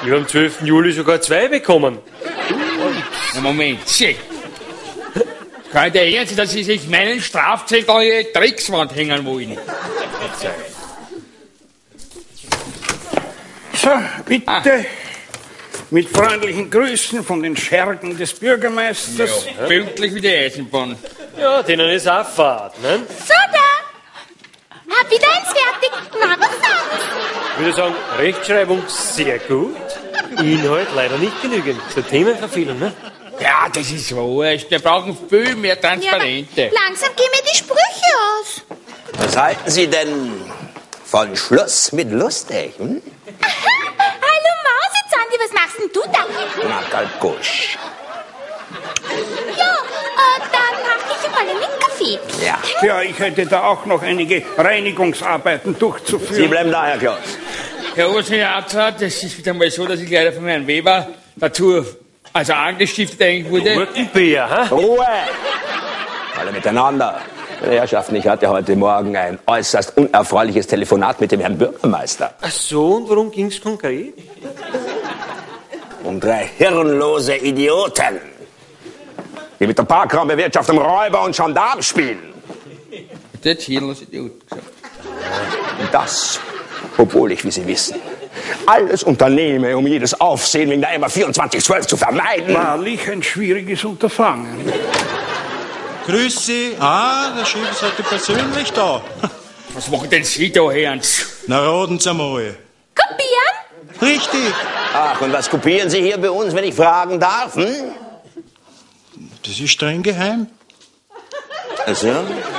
Ich habe am 12. Juli sogar 2 bekommen. Na, Moment, schön. Kann der Ernst, dass Sie sich meinen Strafzettel an Ihre Dreckswand hängen wollen? So, bitte. Mit freundlichen Grüßen von den Schergen des Bürgermeisters. Ja, pünktlich wie die Eisenbahn. Ja, denen ist auch Fahrt, ne? So, da. Hab wieder eins fertig. Na, was sagst Ich würde sagen, Rechtschreibung sehr gut. Inhalt leider nicht genügend. Zur Themenverfehlung, ne? Ja, das ist wurscht. Wir brauchen viel mehr Transparente. Ja, langsam gehen mir die Sprüche aus. Was halten Sie denn von Schluss mit lustig? Hm? Hallo Mausezandi, was machst denn du da? Na, Kalbkusch. Ja, dann mach ich mal einen Kaffee. Ja. Ja, ich hätte da auch noch einige Reinigungsarbeiten durchzuführen. Sie bleiben da, Herr Klaus. Herr Oberstaatsrat, das ist wieder mal so, dass ich leider von Herrn Weber dazu angestiftet eigentlich wurde. Gurkenbier, ha? Ruhe! Alle miteinander. Meine Herrschaften, ich hatte heute Morgen ein äußerst unerfreuliches Telefonat mit dem Herrn Bürgermeister. Ach so, und worum ging's konkret? Um 3 hirnlose Idioten, die mit der Parkraumbewirtschaftung Räuber und Gendarm spielen. Das hirnlos Idiot gesagt. Und das, obwohl ich, wie Sie wissen, alles unternehme, um jedes Aufsehen wegen der MA 2412 zu vermeiden. Wahrlich ein schwieriges Unterfangen. Grüß Sie. Ah, der Chef ist heute persönlich da. Was machen denn Sie da, Ernst? Na, raten Sie mal. Kopieren? Richtig. Ach, und was kopieren Sie hier bei uns, wenn ich fragen darf? Hm? Das ist streng geheim. Also,